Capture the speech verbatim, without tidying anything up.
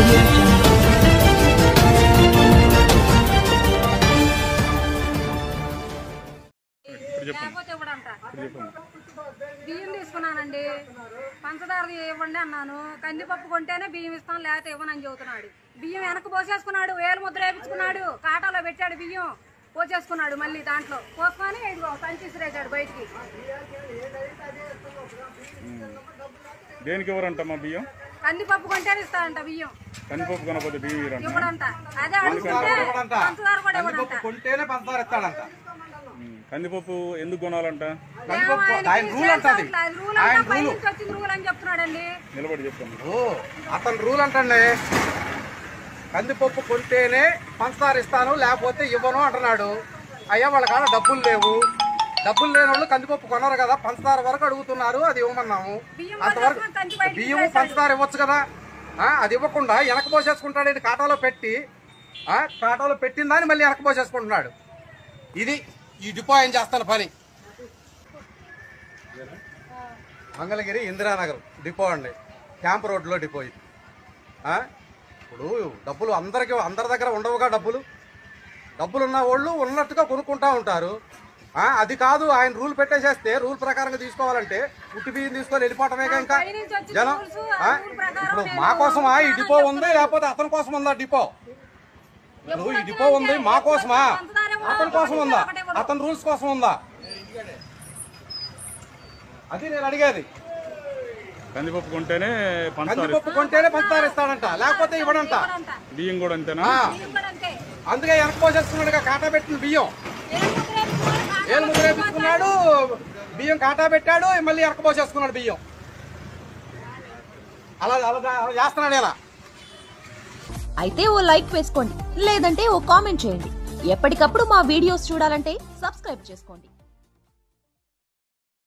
audio jungle. బియ్యం తీసుకున్నానండి, పంచదార ఇవ్వండి అన్నాను. కందిపప్పు కొంటేనే బియ్యం ఇస్తాను, లేకపోతే ఇవ్వనని చెబుతున్నాడు. బియ్యం వెనక్కి పోసేసుకున్నాడు, వేలు ముద్ర వేయించుకున్నాడు, కాటాలో పెట్టాడు, బియ్యం పోసేసుకున్నాడు. మళ్ళీ దాంట్లో పోసుకొని ఇదిగో సంచి విసిరేసాడు బయటికి. దేనికి ఎవరంట మా బియ్యం? కందిపప్పు కొంటేనే ఇస్తాడంట బియ్యం. కందిపప్పు కొనకపోతే బియ్యం ఇవ్వడంట. అదే అడుగుతుంటే పంచదార కూడా ఇవ్వడంట. కొంటేనే పంచదార ఇస్తాడంట. కందిపప్పు ఎందుకు కొనాలంట? నిలబడి చెప్తాను. అతను రూల్ అంటండి, కందిపప్పు కొంటేనే పంచదార ఇస్తాను లేకపోతే ఇవ్వను అంటున్నాడు. అయ్యా వాళ్ళ కాడ డబ్బులు లేవు, డబ్బులు లేని వాళ్ళు కందిపప్పు కొనరు కదా, పంచదార వరకు అడుగుతున్నారు, అది ఇవ్వమన్నాము. అంతవరకు బియ్యం పంచదార ఇవ్వచ్చు కదా, అది ఇవ్వకుండా వెనక పోసేసుకుంటాడు. కాటాలో పెట్టి కాటాలో పెట్టిందని మళ్ళీ వెనక పోసేసుకుంటున్నాడు. ఇది ఈ డిపో ఏం చేస్తాను పని. మంగళగిరి ఇందిరానగర్ డిపో అండి, క్యాంప్ రోడ్లో డిపో ఇది. ఇప్పుడు డబ్బులు అందరికీ అందరి దగ్గర ఉండవుగా, డబ్బులు డబ్బులు ఉన్న వాళ్ళు ఉన్నట్టుగా కొనుక్కుంటా ఉంటారు. అది కాదు, ఆయన రూల్ పెట్టేసేస్తే రూల్ ప్రకారంగా తీసుకోవాలంటే ఉట్టి బియ్యం తీసుకొని వెళ్ళిపోవటమేగా. ఇంకా జనం ఇప్పుడు మా కోసమా ఈ డిపో ఉంది, లేకపోతే అతని కోసం ఉందా డిపో? ఇప్పుడు ఈ డిపో ఉంది మా కోసమా, అతని కోసం ఉందా, అతని రూల్స్ కోసం ఉందా? అది నేను అడిగేది. కందిపప్పు కొంటేనే కందిపప్పు కొంటేనే పంచదార ఇస్తాడంట, లేకపోతే ఇవ్వడంట. బియ్యం కూడా అంతేనా? అందుకే వెనక పోసేస్తున్నాడుగా, కాటా పెట్టిన బియ్యం ఏలు ముద్ర వేపించుకున్నాడు, బియ్యం కాటా పెట్టాడు, మళ్ళీ వెనక పోసేసుకున్నాడు బియ్యం. అలా అలా చేస్తున్నాడు ఇలా. అయితే ఓ లైక్ వేసుకోండి, లేదంటే ఓ కామెంట్ చేయండి. ఎప్పటికప్పుడు మా వీడియోస్ చూడాలంటే సబ్స్క్రైబ్ చేసుకోండి.